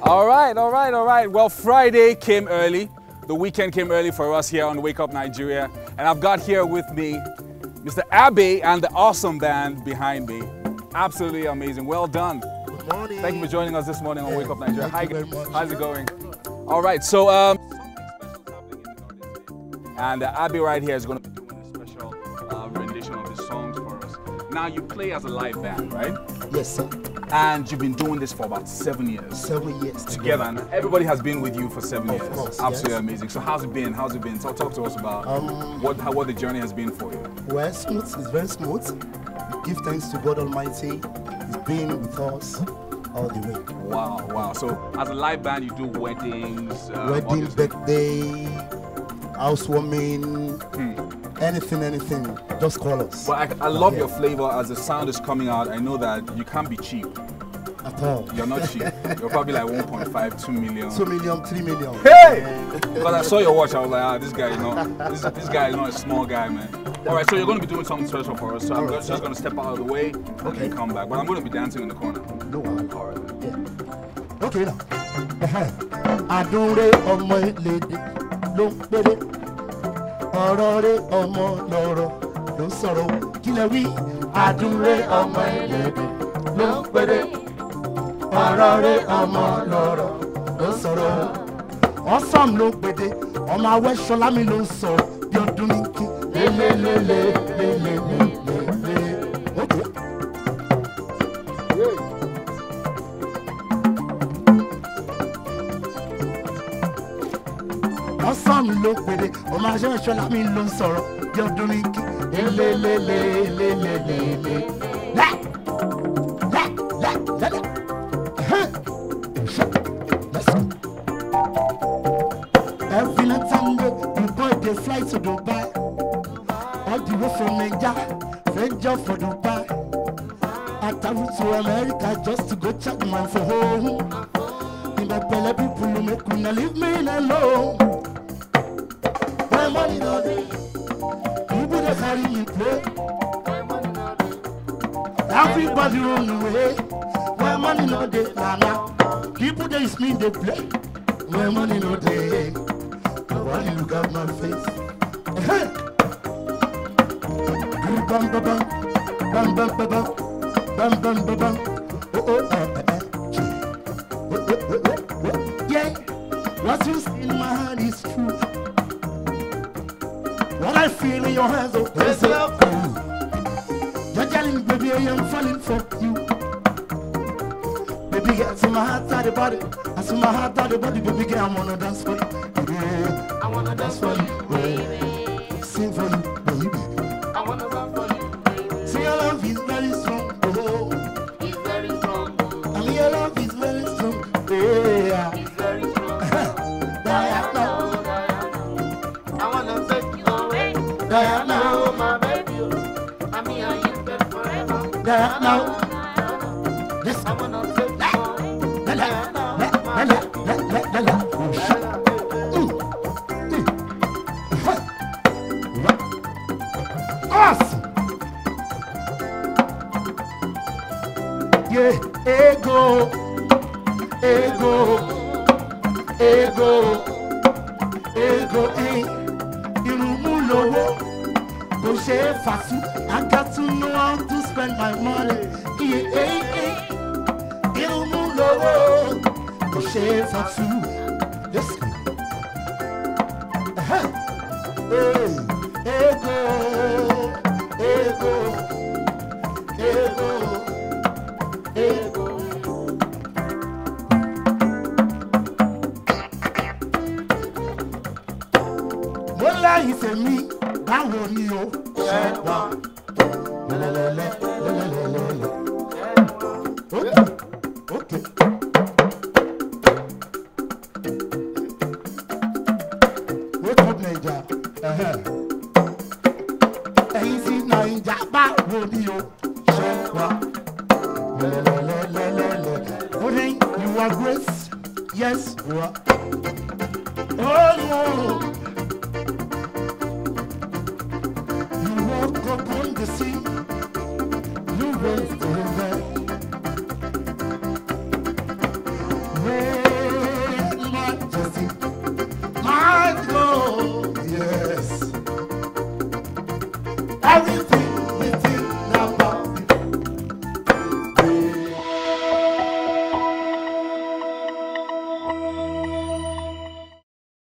All right. Well, Friday came early. The weekend came early for us here on Wake Up Nigeria. And I've got here with me Mr. Abbey and the awesome band behind me. Absolutely amazing. Well done. Good morning. Thank you for joining us this morning on Wake Up Nigeria. Thank you very much. How's it going? All right, so something special is happening in the garden. And Abbey right here is going to be doing a special rendition of his songs for us. Now, you play as a live band, right? Yes, sir. And you've been doing this for about 7 years. 7 years. Together, and everybody has been with you for 7 years. Of course, Absolutely yes. amazing. So how's it been? So talk to us about what the journey has been for you. Well, smooth. It's very smooth. We give thanks to God Almighty. He's been with us all the way. Wow. So as a live band, you do weddings, Wedding, birthday, housewarming, anything. Just call us. But I love your flavor as the sound is coming out. I know that you can't be cheap. At all. You're not cheap. You're probably like 1.5, 2 million. 2 million, 3 million. Hey! Because I saw your watch, I was like, this guy, this guy is not a small guy, man. All right, so you're going to be doing something special for us. So I'm just going to step out of the way and then come back. But I'm going to be dancing in the corner. No one. All right. Yeah. Okay now. Adore ọmọ elédè ló ń péré. Ọ̀rọ̀ rẹ̀ ọmọ lọ́rọ̀ ló ń sọ̀rọ̀. Kí lẹ wí? Adore ọmọ elédè ló ń péré. Ọ̀rọ̀ rẹ̀ ọmọ lọ́rọ̀ ló ń sọ̀rọ̀. Ọ̀sán ló ń pèdè. Ọmọ Awẹ́ṣọlá mi ló ń sọ̀rọ̀ bí ọdún ní kí. Lélelélelélelélele. Okay. Ọ̀sán mi ló pèdè, ọmọ Awẹ́ṣọlá mi ló ń sọ̀rọ̀ bí ọdún ní kí. Lélelélelélelélele. Every night Sunday, we boy they fly to Dubai. All the way from Nigeria, French job for Dubai. I travel to America just to go check my for home. In my belly, people who make me leave me alone. My money no dey, people they carry me play. Everybody run away. My money no dey, nah. People they use me they play. My money no dey. Nobody look at my face. Bam bam bam, bam bam bam bam, bam bam bam bam. Yeah, what you see in my heart is true. What I feel in your hands, oh, is so cool. You're telling me, baby, I am falling for you. Baby, get to my heart, out the body. I see my heart, out the body, baby, girl, I wanna dance for you. Yeah, I wanna dance for you, baby. Sing for you, baby. I wanna dance for you, baby. See, your love is very strong, oh. It's very strong, oh. I mean, your love is very strong, yeah. It's very strong, Diana. I wanna take you away, Diana, my baby. I mean, I use bed forever, Diana. This I wanna take you away, Diana. Awesome. Yeah, ego, irumulowo, kò ṣe é fàṣù. I got to know how to spend my money. Yeah, irumulowo, kò ṣe é fàṣù. Yes. Ego. Mo láyé tèmi, báwo ni o ṣe wà? Lẹ́lẹ́lẹ́lẹ́lẹ́lẹ́lẹ́lẹ́. Okay. Wake up Naija. Ẹ̀yin sí Naija, báwo ni o ṣe wà? You are grace, yes, you are. Oh no, you walk upon the sea.